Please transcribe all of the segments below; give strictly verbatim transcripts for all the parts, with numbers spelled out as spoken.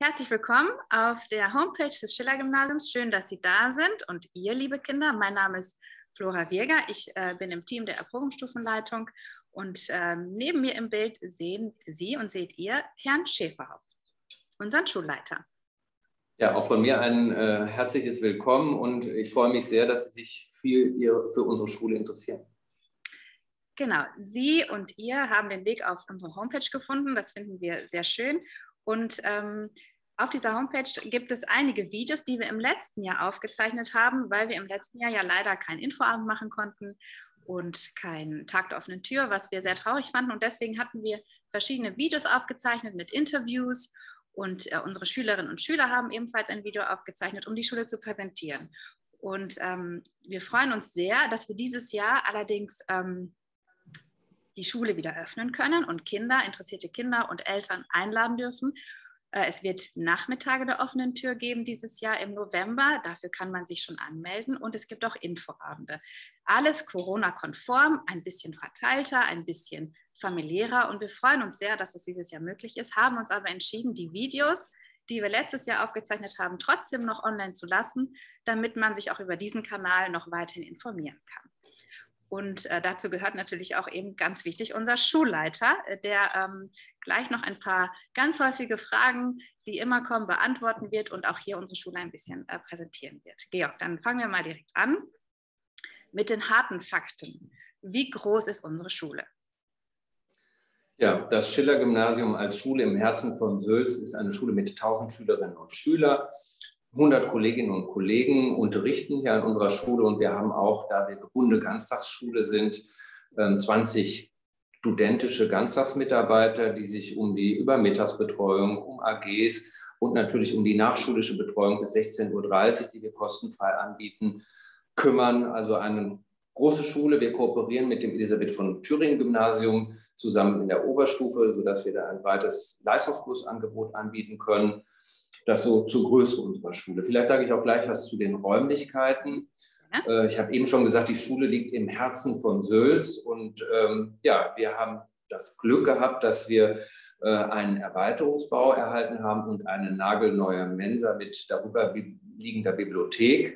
Herzlich willkommen auf der Homepage des Schiller-Gymnasiums. Schön, dass Sie da sind und ihr, liebe Kinder. Mein Name ist Flora Wirger. Ich äh, bin im Team der Erprobungsstufenleitung und äh, neben mir im Bild sehen Sie und seht ihr Herrn Schäferhoff, unseren Schulleiter. Ja, auch von mir ein äh, herzliches Willkommen und ich freue mich sehr, dass Sie sich viel ihr, für unsere Schule interessieren. Genau, Sie und ihr haben den Weg auf unsere Homepage gefunden. Das finden wir sehr schön. Und ähm, auf dieser Homepage gibt es einige Videos, die wir im letzten Jahr aufgezeichnet haben, weil wir im letzten Jahr ja leider kein Infoabend machen konnten und keinen Tag der offenen Tür, was wir sehr traurig fanden. Und deswegen hatten wir verschiedene Videos aufgezeichnet mit Interviews. Und äh, unsere Schülerinnen und Schüler haben ebenfalls ein Video aufgezeichnet, um die Schule zu präsentieren. Und ähm, wir freuen uns sehr, dass wir dieses Jahr allerdings ähm, die Schule wieder öffnen können und Kinder, interessierte Kinder und Eltern einladen dürfen. Es wird Nachmittage der offenen Tür geben dieses Jahr im November. Dafür kann man sich schon anmelden. Und es gibt auch Infoabende. Alles Corona-konform, ein bisschen verteilter, ein bisschen familiärer. Und wir freuen uns sehr, dass es dieses Jahr möglich ist, haben uns aber entschieden, die Videos, die wir letztes Jahr aufgezeichnet haben, trotzdem noch online zu lassen, damit man sich auch über diesen Kanal noch weiterhin informieren kann. Und äh, dazu gehört natürlich auch eben ganz wichtig unser Schulleiter, der ähm, gleich noch ein paar ganz häufige Fragen, die immer kommen, beantworten wird und auch hier unsere Schule ein bisschen äh, präsentieren wird. Georg, dann fangen wir mal direkt an mit den harten Fakten. Wie groß ist unsere Schule? Ja, das Schiller-Gymnasium als Schule im Herzen von Sülz ist eine Schule mit tausend Schülerinnen und Schülern. hundert Kolleginnen und Kollegen unterrichten hier an unserer Schule und wir haben auch, da wir gebundene Ganztagsschule sind, zwanzig studentische Ganztagsmitarbeiter, die sich um die Übermittagsbetreuung, um A Gs und natürlich um die nachschulische Betreuung bis sechzehn Uhr dreißig, die wir kostenfrei anbieten, kümmern. Also eine große Schule. Wir kooperieren mit dem Elisabeth von Thüringen Gymnasium zusammen in der Oberstufe, sodass wir da ein breites Leistungskursangebot anbieten können. Das so zur Größe unserer Schule. Vielleicht sage ich auch gleich was zu den Räumlichkeiten. Ja. Ich habe eben schon gesagt, die Schule liegt im Herzen von Sülz. Und ähm, ja, wir haben das Glück gehabt, dass wir äh, einen Erweiterungsbau erhalten haben und eine nagelneue Mensa mit darüber liegender Bibliothek.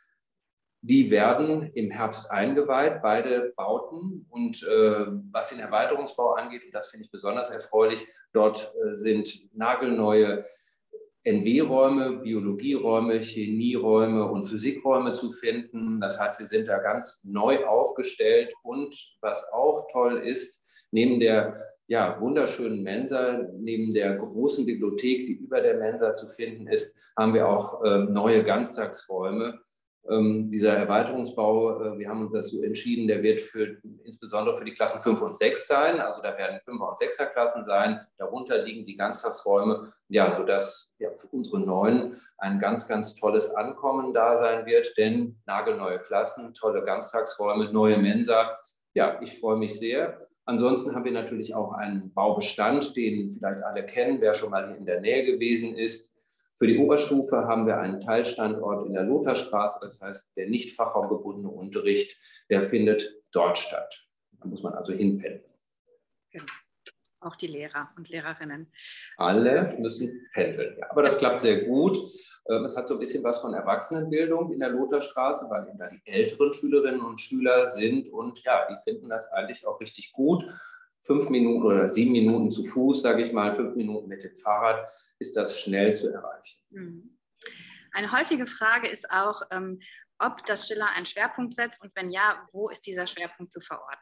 Die werden im Herbst eingeweiht, beide Bauten. Und äh, was den Erweiterungsbau angeht, und das finde ich besonders erfreulich, dort äh, sind nagelneue N W-Räume, Biologieräume, Chemieräume und Physikräume zu finden. Das heißt, wir sind da ganz neu aufgestellt. Und was auch toll ist, neben der ja, wunderschönen Mensa, neben der großen Bibliothek, die über der Mensa zu finden ist, haben wir auch äh, neue Ganztagsräume. Ähm, dieser Erweiterungsbau, äh, wir haben uns das so entschieden, der wird für, insbesondere für die Klassen fünf und sechs sein. Also da werden Fünfer- und Sechser-Klassen sein. Darunter liegen die Ganztagsräume, ja, sodass ja, für unsere Neuen ein ganz, ganz tolles Ankommen da sein wird. Denn nagelneue Klassen, tolle Ganztagsräume, neue Mensa. Ja, ich freue mich sehr. Ansonsten haben wir natürlich auch einen Baubestand, den vielleicht alle kennen, wer schon mal hier in der Nähe gewesen ist. Für die Oberstufe haben wir einen Teilstandort in der Lotharstraße, das heißt, der nicht fachraumgebundene Unterricht, der findet dort statt. Da muss man also hinpendeln. Genau. Auch die Lehrer und Lehrerinnen. Alle müssen pendeln, ja. Aber das klappt sehr gut. Es hat so ein bisschen was von Erwachsenenbildung in der Lotharstraße, weil eben da die älteren Schülerinnen und Schüler sind und ja, die finden das eigentlich auch richtig gut. Fünf Minuten oder sieben Minuten zu Fuß, sage ich mal, fünf Minuten mit dem Fahrrad, ist das schnell zu erreichen. Eine häufige Frage ist auch, ähm, ob das Schiller einen Schwerpunkt setzt und wenn ja, wo ist dieser Schwerpunkt zu verorten?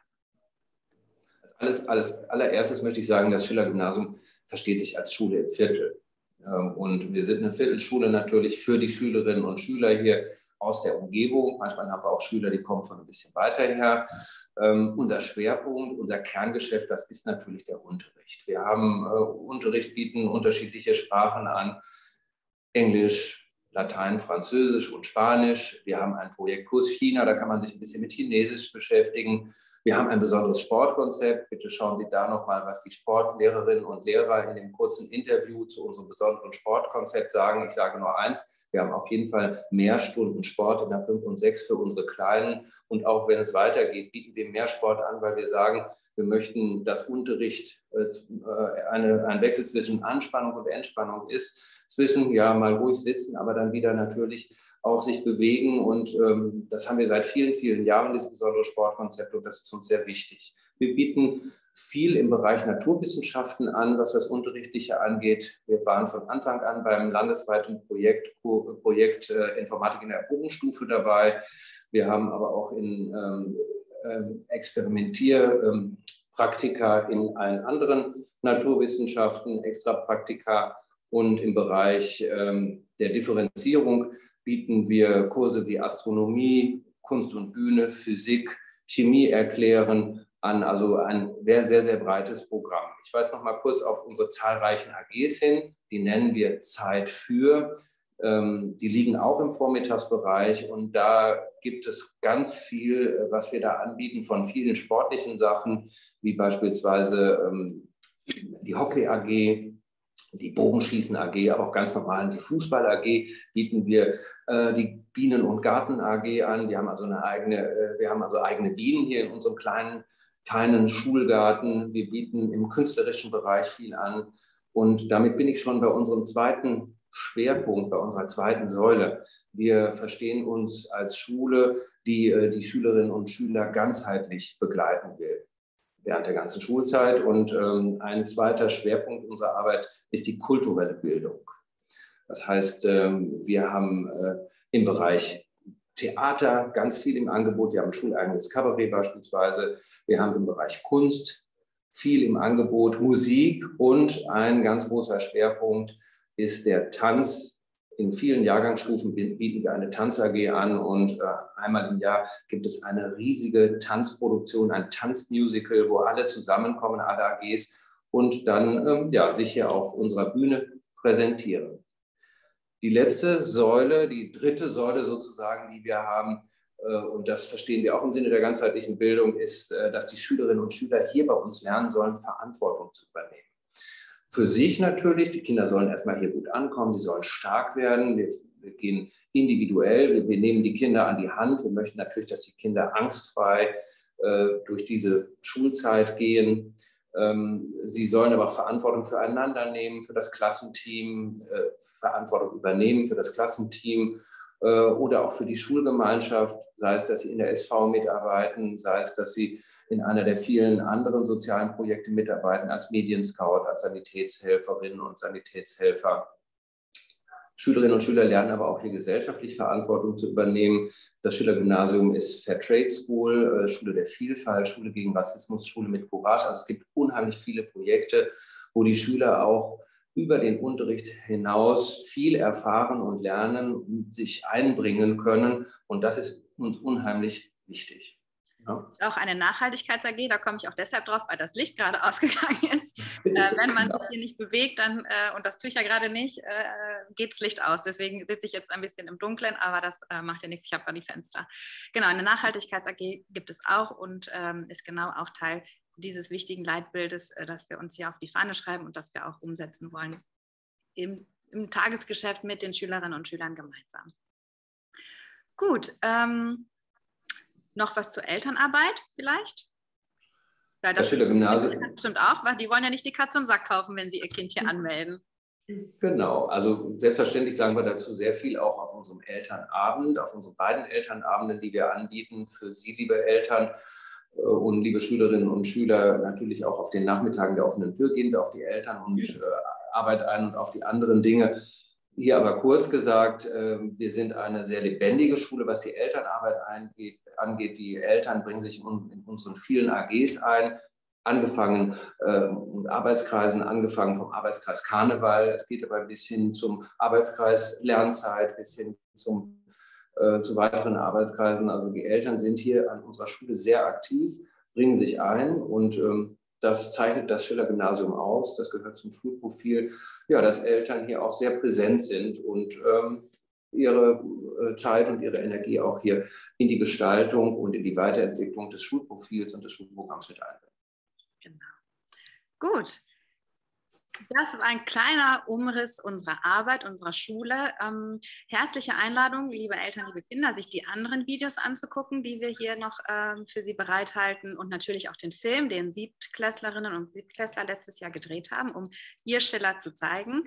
Alles, alles, allererstes möchte ich sagen, das Schiller-Gymnasium versteht sich als Schule im Viertel. Und wir sind eine Viertelschule natürlich für die Schülerinnen und Schüler hier aus der Umgebung. Manchmal haben wir auch Schüler, die kommen von ein bisschen weiter her. Ähm, unser Schwerpunkt, unser Kerngeschäft, das ist natürlich der Unterricht. Wir haben äh, Unterricht, bieten unterschiedliche Sprachen an, Englisch, Latein, Französisch und Spanisch. Wir haben ein Projekt Kurs China, da kann man sich ein bisschen mit Chinesisch beschäftigen. Wir haben ein besonderes Sportkonzept. Bitte schauen Sie da nochmal, was die Sportlehrerinnen und Lehrer in dem kurzen Interview zu unserem besonderen Sportkonzept sagen. Ich sage nur eins, wir haben auf jeden Fall mehr Stunden Sport in der fünf und sechs für unsere Kleinen. Und auch wenn es weitergeht, bieten wir mehr Sport an, weil wir sagen, wir möchten, dass Unterricht äh, eine, ein Wechsel zwischen Anspannung und Entspannung ist. zwischen ja mal ruhig sitzen, aber dann wieder natürlich auch sich bewegen. Und ähm, das haben wir seit vielen, vielen Jahren, dieses besondere Sportkonzept, und das ist uns sehr wichtig. Wir bieten viel im Bereich Naturwissenschaften an, was das Unterrichtliche angeht. Wir waren von Anfang an beim landesweiten Projekt, Projekt äh, Informatik in der Oberstufe dabei. Wir haben aber auch in ähm, ähm, Experimentierpraktika ähm, in allen anderen Naturwissenschaften, Extrapraktika, und im Bereich ähm, der Differenzierung bieten wir Kurse wie Astronomie, Kunst und Bühne, Physik, Chemie erklären an, also ein sehr, sehr, sehr breites Programm. Ich weise noch mal kurz auf unsere zahlreichen A Gs hin, die nennen wir Zeit für. Ähm, die liegen auch im Vormittagsbereich, und da gibt es ganz viel, was wir da anbieten, von vielen sportlichen Sachen, wie beispielsweise ähm, die Hockey-A G, die Bogenschießen-A G, aber auch ganz normal die Fußball-A G bieten wir, äh, die Bienen- und Garten-A G an. Wir haben also eine eigene, äh, wir haben also eigene Bienen hier in unserem kleinen, feinen Schulgarten. Wir bieten im künstlerischen Bereich viel an. Und damit bin ich schon bei unserem zweiten Schwerpunkt, bei unserer zweiten Säule. Wir verstehen uns als Schule, die äh, die Schülerinnen und Schüler ganzheitlich begleiten will während der ganzen Schulzeit. Und ähm, ein zweiter Schwerpunkt unserer Arbeit ist die kulturelle Bildung. Das heißt, ähm, wir haben äh, im Bereich Theater ganz viel im Angebot. Wir haben ein schuleigenes Kabarett beispielsweise. Wir haben im Bereich Kunst viel im Angebot, Musik, und ein ganz großer Schwerpunkt ist der Tanz. In vielen Jahrgangsstufen bieten wir eine Tanz-A G an, und äh, einmal im Jahr gibt es eine riesige Tanzproduktion, ein Tanzmusical, wo alle zusammenkommen, alle A Gs, und dann ähm, ja, sich hier auf unserer Bühne präsentieren. Die letzte Säule, die dritte Säule sozusagen, die wir haben, äh, und das verstehen wir auch im Sinne der ganzheitlichen Bildung, ist, äh, dass die Schülerinnen und Schüler hier bei uns lernen sollen, Verantwortung zu übernehmen. Für sich natürlich, die Kinder sollen erstmal hier gut ankommen, sie sollen stark werden. Wir, wir gehen individuell, wir, wir nehmen die Kinder an die Hand. Wir möchten natürlich, dass die Kinder angstfrei äh, durch diese Schulzeit gehen. Ähm, sie sollen aber auch Verantwortung füreinander nehmen, für das Klassenteam, äh, Verantwortung übernehmen für das Klassenteam äh, oder auch für die Schulgemeinschaft, sei es, dass sie in der S V mitarbeiten, sei es, dass sie in einer der vielen anderen sozialen Projekte mitarbeiten, als Medienscout, als Sanitätshelferinnen und Sanitätshelfer. Schülerinnen und Schüler lernen aber auch hier gesellschaftlich Verantwortung zu übernehmen. Das Schiller-Gymnasium ist Fair Trade School, Schule der Vielfalt, Schule gegen Rassismus, Schule mit Courage. Also es gibt unheimlich viele Projekte, wo die Schüler auch über den Unterricht hinaus viel erfahren und lernen und sich einbringen können. Und das ist uns unheimlich wichtig. Ja. Auch eine Nachhaltigkeits-A G, da komme ich auch deshalb drauf, weil das Licht gerade ausgegangen ist. äh, wenn man sich hier nicht bewegt, dann, äh, und das tue ich ja gerade nicht, äh, geht das Licht aus. Deswegen sitze ich jetzt ein bisschen im Dunkeln, aber das äh, macht ja nichts, ich habe da die Fenster. Genau, eine Nachhaltigkeits-A G gibt es auch und ähm, ist genau auch Teil dieses wichtigen Leitbildes, äh, das wir uns hier auf die Fahne schreiben und das wir auch umsetzen wollen im, im Tagesgeschäft mit den Schülerinnen und Schülern gemeinsam. Gut, ähm, noch was zur Elternarbeit vielleicht? Ja, das, das Schiller-Gymnasium bestimmt auch, weil die wollen ja nicht die Katze im Sack kaufen, wenn sie ihr Kind hier anmelden. Genau, also selbstverständlich sagen wir dazu sehr viel auch auf unserem Elternabend, auf unseren beiden Elternabenden, die wir anbieten für Sie, liebe Eltern und liebe Schülerinnen und Schüler. Natürlich auch auf den Nachmittagen der offenen Tür gehen wir auf die Eltern und äh, Arbeit ein und auf die anderen Dinge. Hier aber kurz gesagt, äh, wir sind eine sehr lebendige Schule, was die Elternarbeit eingeht, angeht. Die Eltern bringen sich in, in unseren vielen A Gs ein, angefangen äh, Arbeitskreisen, angefangen vom Arbeitskreis Karneval. Es geht aber bis hin zum Arbeitskreis Lernzeit, bis hin zum, äh, zu weiteren Arbeitskreisen. Also die Eltern sind hier an unserer Schule sehr aktiv, bringen sich ein und ähm, das zeichnet das Schiller-Gymnasium aus. Das gehört zum Schulprofil, ja, dass Eltern hier auch sehr präsent sind und ähm, ihre äh, Zeit und ihre Energie auch hier in die Gestaltung und in die Weiterentwicklung des Schulprofils und des Schulprogramms mit einbringen. Genau. Gut. Das war ein kleiner Umriss unserer Arbeit, unserer Schule. Ähm, herzliche Einladung, liebe Eltern, liebe Kinder, sich die anderen Videos anzugucken, die wir hier noch ähm, für Sie bereithalten und natürlich auch den Film, den Siebtklässlerinnen und Siebtklässler letztes Jahr gedreht haben, um ihr Schiller zu zeigen.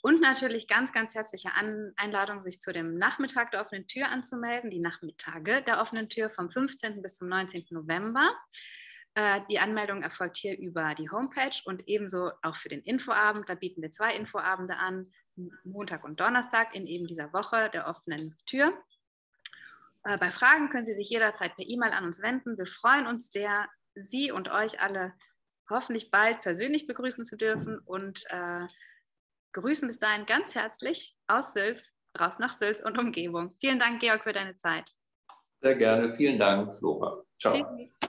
Und natürlich ganz, ganz herzliche An Einladung, sich zu dem Nachmittag der offenen Tür anzumelden, die Nachmittage der offenen Tür vom fünfzehnten bis zum neunzehnten November. Äh, die Anmeldung erfolgt hier über die Homepage und ebenso auch für den Infoabend. Da bieten wir zwei Infoabende an, Montag und Donnerstag in eben dieser Woche der offenen Tür. Äh, bei Fragen können Sie sich jederzeit per E-Mail an uns wenden. Wir freuen uns sehr, Sie und euch alle hoffentlich bald persönlich begrüßen zu dürfen und äh, grüßen bis dahin ganz herzlich aus Sülz, raus nach Sülz und Umgebung. Vielen Dank, Georg, für deine Zeit. Sehr gerne. Vielen Dank, Flora. Ciao. Tschüss.